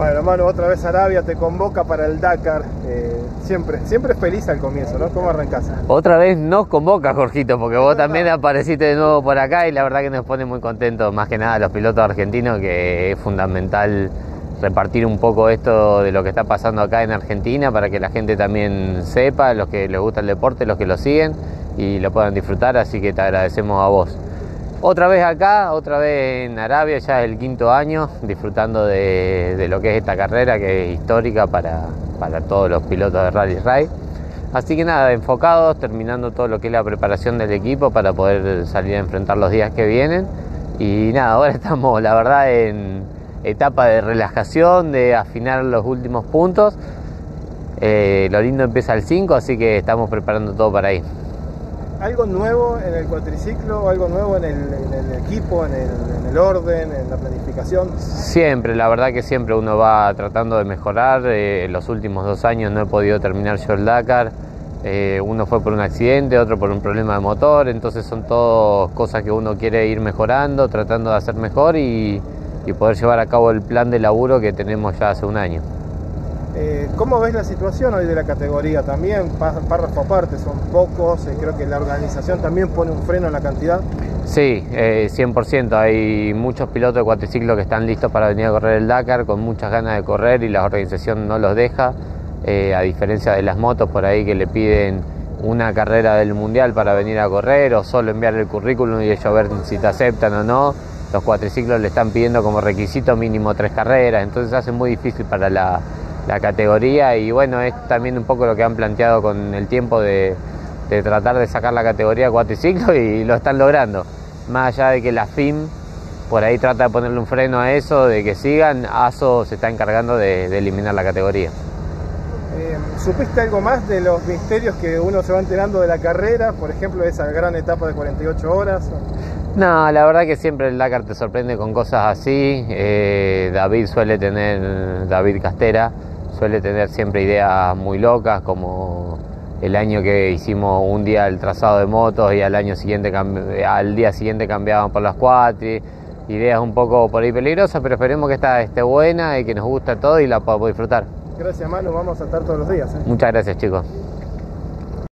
Bueno, Manu, otra vez Arabia te convoca para el Dakar. Siempre feliz al comienzo, ¿no? ¿Cómo arrancás? Otra vez nos convoca, Jorgito, porque vos también apareciste de nuevo por acá y la verdad que nos pone muy contentos, más que nada los pilotos argentinos, que es fundamental repartir un poco esto de lo que está pasando acá en Argentina para que la gente también sepa, los que les gusta el deporte, los que lo siguen y lo puedan disfrutar, así que te agradecemos a vos. Otra vez acá, otra vez en Arabia, ya es el 5.º año, disfrutando de lo que es esta carrera que es histórica para todos los pilotos de Rally Raid. Así que nada, enfocados, terminando todo lo que es la preparación del equipo para poder salir a enfrentar los días que vienen. Y nada, ahora estamos, la verdad, en etapa de relajación, de afinar los últimos puntos. Lo lindo empieza el 5, así que estamos preparando todo para ahí. ¿Algo nuevo en el cuatriciclo? ¿Algo nuevo en el equipo, en el orden, en la planificación? Siempre, la verdad que siempre uno va tratando de mejorar. Los últimos 2 años no he podido terminar yo el Dakar. Uno fue por un accidente, otro por un problema de motor. Entonces son todas cosas que uno quiere ir mejorando, tratando de hacer mejor y poder llevar a cabo el plan de laburo que tenemos ya hace un año. ¿Cómo ves la situación hoy de la categoría? También, párrafo aparte, son pocos, creo que la organización también pone un freno en la cantidad. Sí, 100%, hay muchos pilotos de cuatriciclo que están listos para venir a correr el Dakar, con muchas ganas de correr y la organización no los deja, a diferencia de las motos por ahí que le piden una carrera del mundial para venir a correr o solo enviar el currículum y ellos ver si te aceptan o no. Los cuatriciclos le están pidiendo como requisito mínimo 3 carreras, entonces hace muy difícil para la categoría y bueno, es también un poco lo que han planteado con el tiempo de tratar de sacar la categoría de cuatriciclo y lo están logrando. Más allá de que la FIM por ahí trata de ponerle un freno a eso, de que sigan, ASO se está encargando de eliminar la categoría. ¿Supiste algo más de los misterios que uno se va enterando de la carrera? Por ejemplo, esa gran etapa de 48 horas. No, la verdad que siempre el Dakar te sorprende con cosas así. David Castera suele tener siempre ideas muy locas, como el año que hicimos un día el trazado de motos y al día siguiente cambiaban por las cuatri. Ideas un poco por ahí peligrosas, pero esperemos que esta esté buena y que nos guste todo y la podamos disfrutar. Gracias, Manu, vamos a estar todos los días. Muchas gracias, chicos.